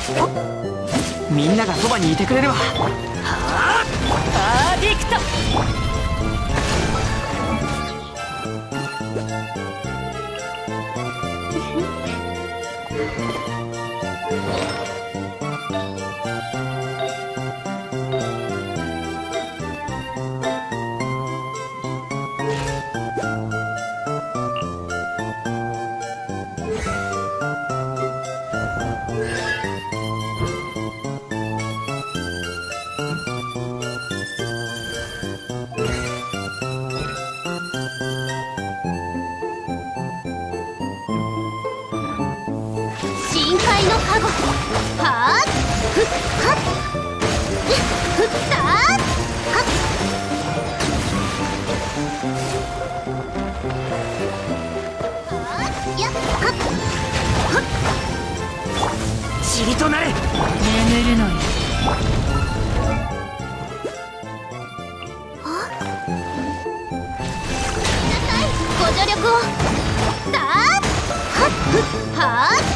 みんながそばにいてくれるわ。 はあ、アーディクト。 深海の加護。はあ、ふっはっふったーはっはっやっはっはっ。 塵となれ。 眠るのよ。 なさい、ご助力を。だーはっふっはー